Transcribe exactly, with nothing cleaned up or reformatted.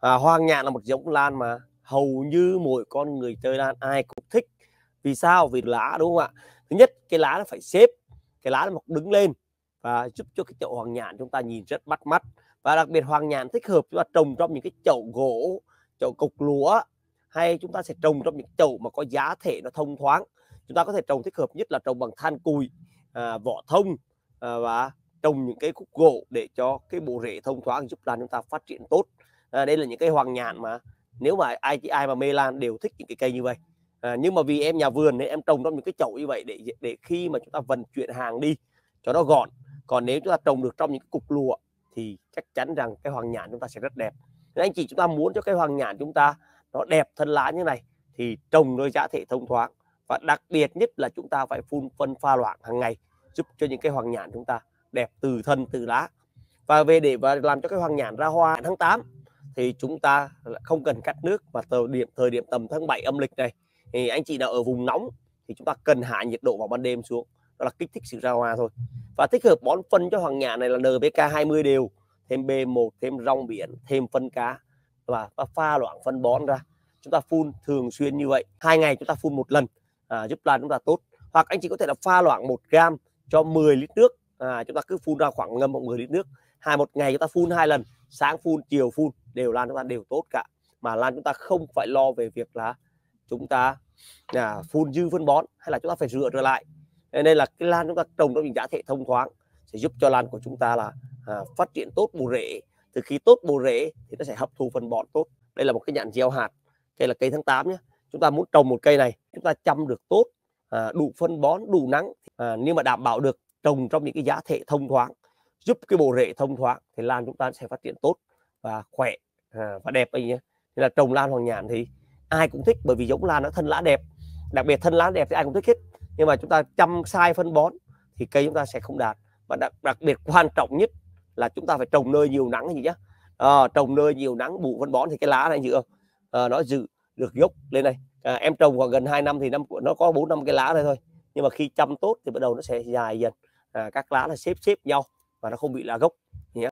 À, Hoàng nhạn là một giống lan mà hầu như mỗi con người chơi lan ai cũng thích. Vì sao? Vì lá, đúng không ạ? Thứ nhất, cái lá nó phải xếp, cái lá nó mọc đứng lên và giúp cho cái chậu hoàng nhạn chúng ta nhìn rất bắt mắt. Và đặc biệt hoàng nhạn thích hợp chúng ta trồng trong những cái chậu gỗ, chậu cục lúa, hay chúng ta sẽ trồng trong những chậu mà có giá thể nó thông thoáng. Chúng ta có thể trồng thích hợp nhất là trồng bằng than cùi, à, vỏ thông, à, và trồng những cái khúc gỗ để cho cái bộ rễ thông thoáng, giúp lan chúng ta phát triển tốt. À, đây là những cây hoàng nhạn mà nếu mà ai ai mà mê lan đều thích những cái cây như vậy. À, nhưng mà vì em nhà vườn nên em trồng trong những cái chậu như vậy để để khi mà chúng ta vận chuyển hàng đi cho nó gọn. Còn nếu chúng ta trồng được trong những cái cục lụa thì chắc chắn rằng cái hoàng nhạn chúng ta sẽ rất đẹp. Nên anh chị chúng ta muốn cho cái hoàng nhạn chúng ta nó đẹp thân lá như này thì trồng nơi giá thể thông thoáng, và đặc biệt nhất là chúng ta phải phun phân pha loãng hàng ngày giúp cho những cái hoàng nhạn chúng ta đẹp từ thân từ lá. Và về để và làm cho cái hoàng nhạn ra hoa tháng tám thì chúng ta không cần cắt nước, và thời điểm thời điểm tầm tháng bảy âm lịch này thì anh chị nào ở vùng nóng thì chúng ta cần hạ nhiệt độ vào ban đêm xuống, đó là kích thích sự ra hoa thôi. Và thích hợp bón phân cho hoàng nhạn này là en pê ca hai mươi đều, thêm bê một, thêm rong biển, thêm phân cá và, và pha loãng phân bón ra. Chúng ta phun thường xuyên như vậy, hai ngày chúng ta phun một lần, à, giúp lan chúng ta tốt. Hoặc anh chị có thể là pha loãng một gam cho mười lít nước, à, chúng ta cứ phun ra khoảng ngâm khoảng mười lít nước, hai một ngày chúng ta phun hai lần, sáng phun chiều phun, đều lan chúng ta đều tốt cả, mà lan chúng ta không phải lo về việc là chúng ta à, phun dư phân bón hay là chúng ta phải rửa trở lại. Nên là cái lan chúng ta trồng trong những giá thể thông thoáng sẽ giúp cho lan của chúng ta là à, phát triển tốt bộ rễ. Từ khi tốt bộ rễ thì nó sẽ hấp thu phân bón tốt. Đây là một cái nhãn gieo hạt, đây là cây tháng tám nhé. Chúng ta muốn trồng một cây này, chúng ta chăm được tốt, à, đủ phân bón, đủ nắng, à, nhưng mà đảm bảo được trồng trong những cái giá thể thông thoáng, giúp cái bộ rễ thông thoáng thì lan chúng ta sẽ phát triển tốt và khỏe, à, và đẹp anh nhé. Nên là trồng lan hoàng nhạn thì ai cũng thích, bởi vì giống lan nó thân lá đẹp, đặc biệt thân lá đẹp thì ai cũng thích hết. Nhưng mà chúng ta chăm sai phân bón thì cây chúng ta sẽ không đạt. Và đặc, đặc biệt quan trọng nhất là chúng ta phải trồng nơi nhiều nắng gì nhá. À, trồng nơi nhiều nắng bù phân bón thì cái lá này giữ à, nó giữ được gốc lên này. À, em trồng khoảng gần hai năm thì năm nó có bốn năm cái lá này thôi, nhưng mà khi chăm tốt thì bắt đầu nó sẽ dài dần, à, các lá là xếp xếp nhau và nó không bị lá gốc.